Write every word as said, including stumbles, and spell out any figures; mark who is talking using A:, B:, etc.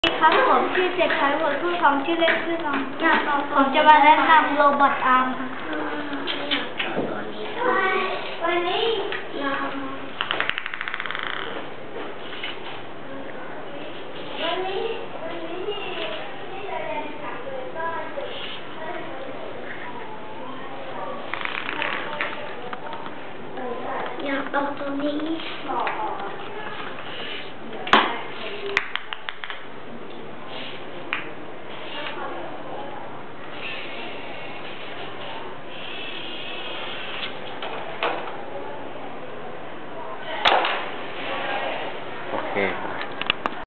A: ครับผมชื่อเด็กชายวัยรุ่นของชื่อเล่นชื่อน้องผมจะมาแนะนำโรบอทอาร์มค่ะวันนี้อยากเอาตัวนี้